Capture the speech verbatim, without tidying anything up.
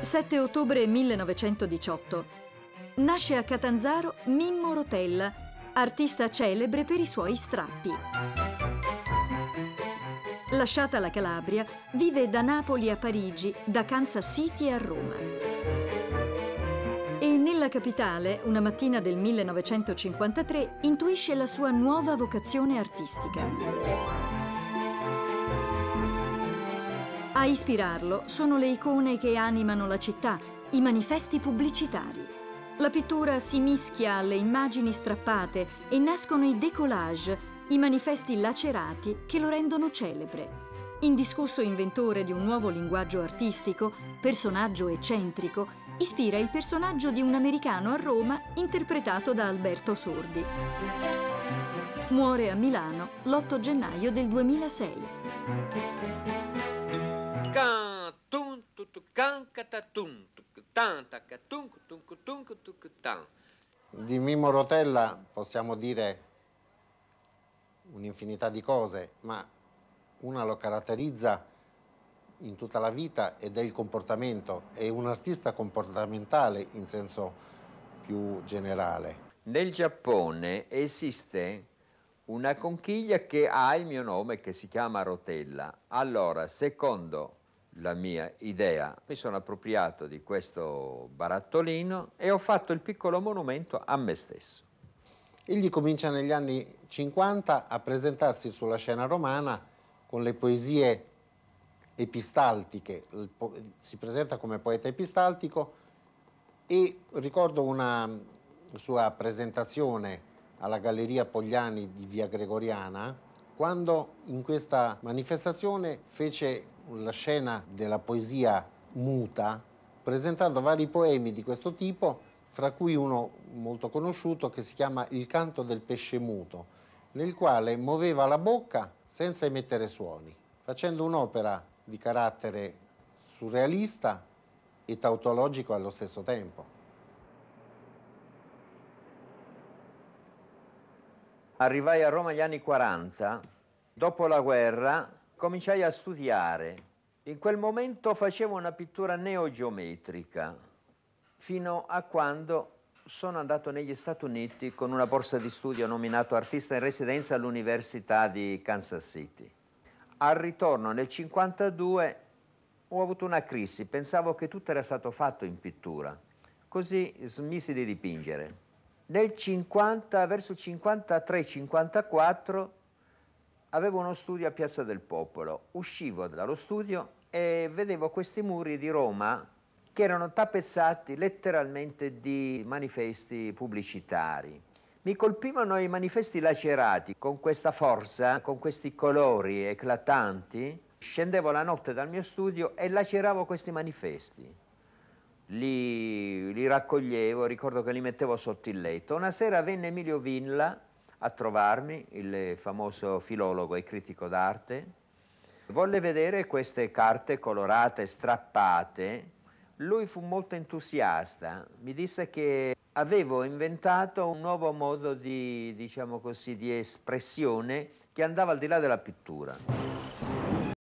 sette ottobre millenovecentodiciotto. Nasce a Catanzaro Mimmo Rotella, artista celebre per i suoi strappi. Lasciata la Calabria, vive da Napoli a Parigi, da Kansas City a Roma. E nella capitale, una mattina del millenovecentocinquantatré, intuisce la sua nuova vocazione artistica. A ispirarlo sono le icone che animano la città, i manifesti pubblicitari. La pittura si mischia alle immagini strappate e nascono i décollage, i manifesti lacerati che lo rendono celebre. Indiscusso inventore di un nuovo linguaggio artistico, personaggio eccentrico, ispira il personaggio di un americano a Roma interpretato da Alberto Sordi. Muore a Milano l'otto gennaio del duemilasei. Di Mimmo Rotella possiamo dire un'infinità di cose, ma una lo caratterizza in tutta la vita ed è il comportamento. È un artista comportamentale in senso più generale. Nel Giappone esiste una conchiglia che ha il mio nome, che si chiama Rotella. Allora, secondo la mia idea, mi sono appropriato di questo barattolino e ho fatto il piccolo monumento a me stesso. Egli comincia negli anni cinquanta a presentarsi sulla scena romana con le poesie epistaltiche, si presenta come poeta epistaltico, e ricordo una sua presentazione alla Galleria Pogliani di Via Gregoriana, quando in questa manifestazione fece la scena della poesia muta, presentando vari poemi di questo tipo, fra cui uno molto conosciuto che si chiama Il canto del pesce muto, nel quale muoveva la bocca senza emettere suoni, facendo un'opera di carattere surrealista e tautologico allo stesso tempo. Arrivai a Roma negli anni quaranta, dopo la guerra cominciai a studiare. In quel momento facevo una pittura neogeometrica, fino a quando sono andato negli Stati Uniti con una borsa di studio nominato artista in residenza all'Università di Kansas City. Al ritorno nel cinquantadue ho avuto una crisi, pensavo che tutto era stato fatto in pittura, così smisi di dipingere. Nel cinquanta, verso il cinquantatré cinquantaquattro, avevo uno studio a Piazza del Popolo. Uscivo dallo studio e vedevo questi muri di Roma che erano tappezzati letteralmente di manifesti pubblicitari. Mi colpivano i manifesti lacerati con questa forza, con questi colori eclatanti. Scendevo la notte dal mio studio e laceravo questi manifesti. Li, li raccoglievo, ricordo che li mettevo sotto il letto. Una sera venne Emilio Villa a trovarmi, il famoso filologo e critico d'arte. Volle vedere queste carte colorate, strappate. Lui fu molto entusiasta, mi disse che avevo inventato un nuovo modo di, diciamo così, di espressione che andava al di là della pittura.